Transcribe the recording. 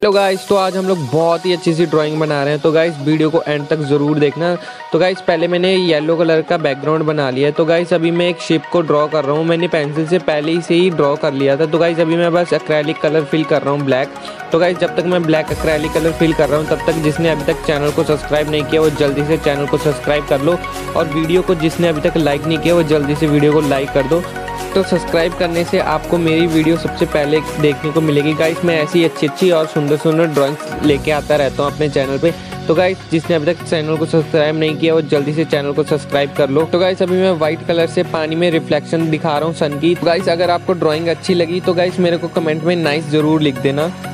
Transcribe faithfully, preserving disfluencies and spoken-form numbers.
Hello guys, तो आज हम लोग बहुत ही अच्छी सी ड्राइंग बना रहे हैं। तो गाइस वीडियो को एंड तक ज़रूर देखना। तो गाइस पहले मैंने येलो कलर का बैकग्राउंड बना लिया है। तो गाइस अभी मैं एक शिप को ड्रॉ कर रहा हूँ। मैंने पेंसिल से पहले ही से ही ड्रॉ कर लिया था। तो गाइस अभी मैं बस एक्रेलिक कलर फिल कर रहा हूँ, ब्लैक। तो गाइस जब तक मैं ब्लैक एक्रेलिक कलर फिल कर रहा हूँ तब तक जिसने अभी तक चैनल को सब्सक्राइब नहीं किया वो जल्दी से चैनल को सब्सक्राइब कर लो, और वीडियो को जिसने अभी तक लाइक नहीं किया वो जल्दी से वीडियो को लाइक कर दो। तो सब्सक्राइब करने से आपको मेरी वीडियो सबसे पहले देखने को मिलेगी। गाइस मैं ऐसी अच्छी अच्छी और सुंदर सुंदर ड्राइंग्स लेके आता रहता हूँ अपने चैनल पे। तो गाइस जिसने अभी तक चैनल को सब्सक्राइब नहीं किया वो जल्दी से चैनल को सब्सक्राइब कर लो। तो गाइस अभी मैं व्हाइट कलर से पानी में रिफ्लेक्शन दिखा रहा हूँ सन की। तो गाइस अगर आपको ड्राइंग अच्छी लगी तो गाइस मेरे को कमेंट में नाइस ज़रूर लिख देना।